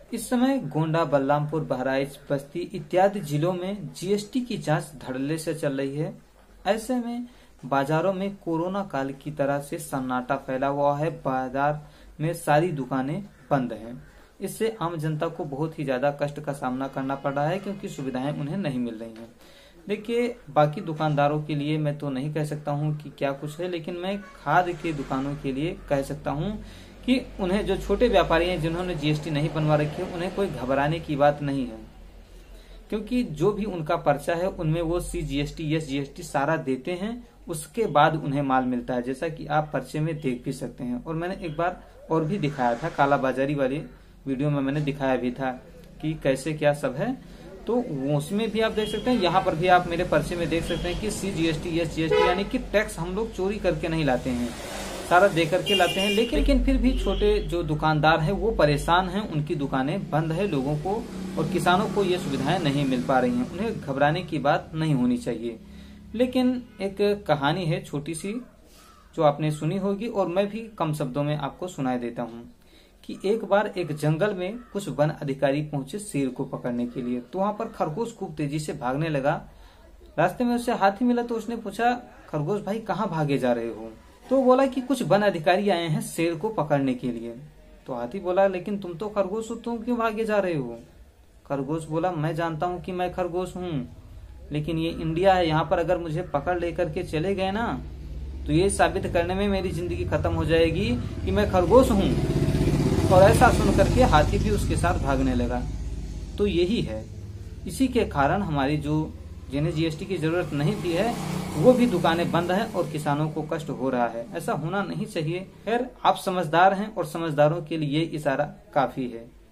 इस समय गोंडा, बलरामपुर, बहराइच, बस्ती इत्यादि जिलों में जीएसटी की जांच धड़ल्ले से चल रही है। ऐसे में बाजारों में कोरोना काल की तरह से सन्नाटा फैला हुआ है। बाजार में सारी दुकानें बंद हैं। इससे आम जनता को बहुत ही ज्यादा कष्ट का सामना करना पड़ रहा है, क्योंकि सुविधाएं उन्हें नहीं मिल रही हैं। देखिए, बाकी दुकानदारों के लिए मैं तो नहीं कह सकता हूं कि क्या कुछ है, लेकिन मैं खाद्य की दुकानों के लिए कह सकता हूं कि उन्हें, जो छोटे व्यापारी हैं जिन्होंने जीएसटी नहीं बनवा रखी है, उन्हें कोई घबराने की बात नहीं है, क्योंकि जो भी उनका पर्चा है उनमें वो CGST, SGST सारा देते हैं। उसके बाद उन्हें माल मिलता है, जैसा कि आप पर्चे में देख भी सकते हैं। और मैंने एक बार और भी दिखाया था, कालाबाजारी वाली वीडियो में मैंने दिखाया भी था कि कैसे क्या सब है, तो उसमें भी आप देख सकते हैं। यहाँ पर भी आप मेरे पर्चे में देख सकते हैं कि CGST, SGST यानी कि टैक्स हम लोग चोरी करके नहीं लाते हैं, सारा दे करके लाते हैं। लेकिन फिर भी छोटे जो दुकानदार हैं वो परेशान हैं, उनकी दुकानें बंद है, लोगों को और किसानों को ये सुविधाएं नहीं मिल पा रही हैं। उन्हें घबराने की बात नहीं होनी चाहिए। लेकिन एक कहानी है छोटी सी, जो आपने सुनी होगी और मैं भी कम शब्दों में आपको सुनाई देता हूँ कि एक बार एक जंगल में कुछ वन अधिकारी पहुंचे शेर को पकड़ने के लिए। तो वहां पर खरगोश खूब तेजी से भागने लगा। रास्ते में उससे हाथी मिला तो उसने पूछा, खरगोश भाई कहाँ भागे जा रहे हो? तो बोला कि कुछ वन अधिकारी आए हैं शेर को पकड़ने के लिए। तो हाथी बोला, लेकिन तुम तो खरगोश हो, तुम क्यों भागे जा रहे हो? खरगोश बोला, मैं जानता हूँ कि मैं खरगोश हूँ, लेकिन ये इंडिया है, यहाँ पर अगर मुझे पकड़ लेकर के चले गए ना, तो ये साबित करने में मेरी जिंदगी खत्म हो जाएगी कि मैं खरगोश हूँ। और ऐसा सुन करके हाथी भी उसके साथ भागने लगा। तो यही है, इसी के कारण हमारी जो जिन्हें जीएसटी की जरूरत नहीं थी है, वो भी दुकानें बंद हैं और किसानों को कष्ट हो रहा है। ऐसा होना नहीं चाहिए। खैर, आप समझदार हैं और समझदारों के लिए इशारा काफी है।